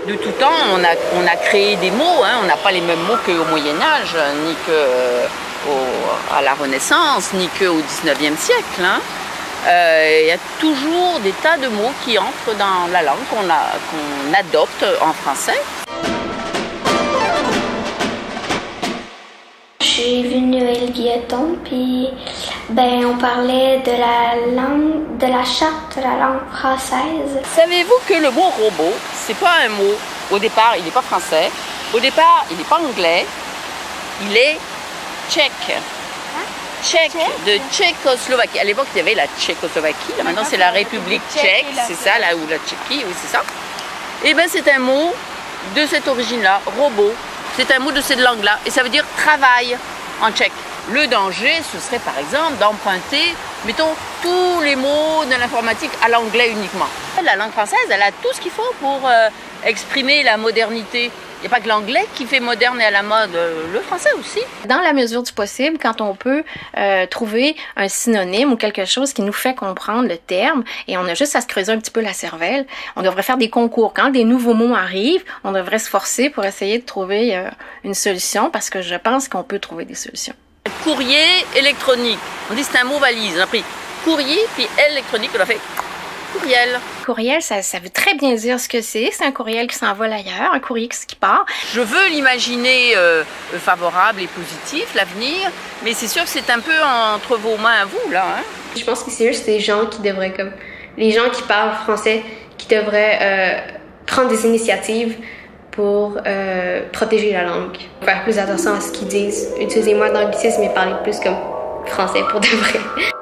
De tout temps, on a créé des mots, hein. On n'a pas les mêmes mots qu'au Moyen-Âge, ni qu'à la Renaissance, ni qu'au XIXe siècle. Hein. Y a toujours des tas de mots qui entrent dans la langue qu'on adopte en français. J'ai vu Noël Guilloton, puis on parlait de la langue, de la charte de la langue française. Savez-vous que le mot robot, c'est pas un mot, au départ, il n'est pas français, au départ, il n'est pas anglais, il est tchèque. Tchèque, de Tchécoslovaquie. À l'époque, il y avait la Tchécoslovaquie, là, maintenant c'est la République tchèque, c'est ça, là où la Tchéquie, oui, c'est ça. Et bien, c'est un mot de cette origine-là, robot. C'est un mot de cette langue-là, et ça veut dire travail en tchèque. Le danger, ce serait par exemple d'emprunter, mettons, tous les mots de l'informatique à l'anglais uniquement. La langue française, elle a tout ce qu'il faut pour exprimer la modernité. Il n'y a pas que l'anglais qui fait moderne et à la mode, le français aussi. Dans la mesure du possible, quand on peut trouver un synonyme ou quelque chose qui nous fait comprendre le terme, et on a juste à se creuser un petit peu la cervelle, on devrait faire des concours. Quand des nouveaux mots arrivent, on devrait se forcer pour essayer de trouver une solution, parce que je pense qu'on peut trouver des solutions. Courrier électronique. On dit c'est un mot valise. On a pris courrier, puis électronique, on a fait courriel. Courriel, ça veut très bien dire ce que c'est. C'est un courriel qui s'envole ailleurs, un courrier qui part. Je veux l'imaginer favorable et positif, l'avenir, mais c'est sûr que c'est un peu entre vos mains à vous, là. Hein? Je pense que c'est juste les gens qui devraient, comme les gens qui parlent français, qui devraient prendre des initiatives pour protéger la langue. Faire plus attention à ce qu'ils disent. Utiliser moins d'anglicisme et parler plus comme français pour de vrai.